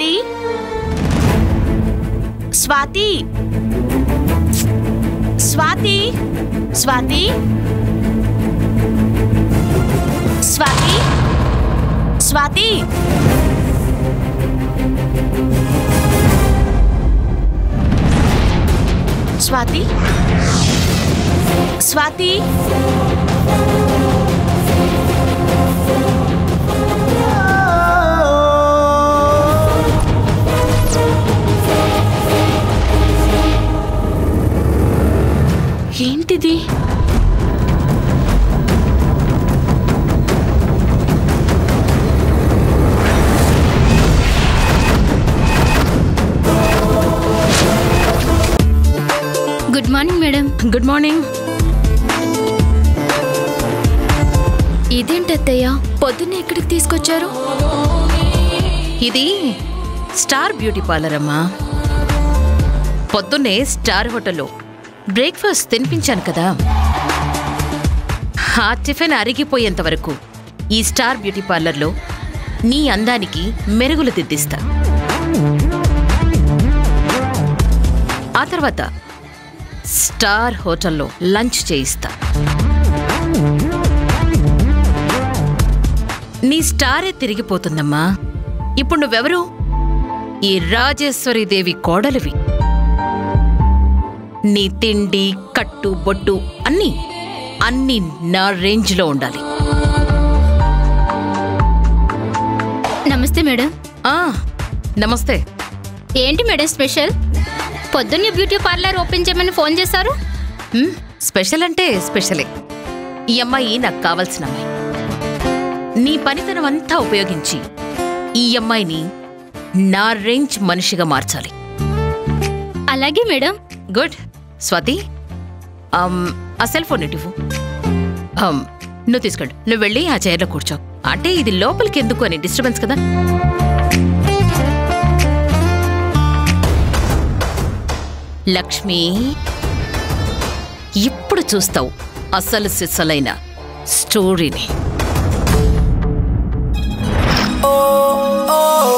స్వాతి స్వాతి స్వాతి స్వాతి స్వాతి స్వాతి స్వాతి స్వాతి ఏంటిది? Good morning madam. Good morning. ఇదేంటి అత్తయ్య, పొద్దున్నే ఎక్కడికి తీసుకొచ్చారు? ఇది స్టార్ బ్యూటీ పార్లర్ అమ్మా. పొద్దున్నే స్టార్ హోటల్లో బ్రేక్ఫాస్ట్ తినిపించాను కదా, ఆ టిఫిన్ అరిగిపోయేంత వరకు ఈ స్టార్ బ్యూటీ పార్లర్లో నీ అందానికి మెరుగులు దిద్దిస్తా. ఆ తర్వాత స్టార్ హోటల్లో లంచ్ చేయిస్తా. నీ స్టారే తిరిగిపోతుందమ్మా. ఇప్పుడు నువ్వెవరు? ఈ రాజేశ్వరి దేవి కోడలివి. నీ తిండి, కట్టు, బొట్టు అన్నీ నా రేంజ్లో ఉండాలి. నమస్తే మేడం. నమస్తే. ఏంటి మేడం స్పెషల్? పొద్దున్నే బ్యూటీ పార్లర్ ఓపెన్ చేయమని ఫోన్ చేశారు. స్పెషల్ అంటే స్పెషలే. ఈ అమ్మాయి నాకు కావాల్సిన అమ్మాయి. నీ పనితనం అంతా ఉపయోగించి ఈ అమ్మాయిని నా రేంజ్ మనిషిగా మార్చాలి. అలాగే మేడం. గుడ్. స్వాతి, ఆ సెల్ ఫోన్ ఇవ్వు. నువ్వు తీసుకోండి. నువ్వు వెళ్ళి ఆ చైర్లో కూర్చో. అంటే ఇది లోపలికి ఎందుకు అని డిస్టర్బెన్స్ కదా. లక్ష్మి, ఇప్పుడు చూస్తావు అసలు సిస్సలైన స్టోరీని.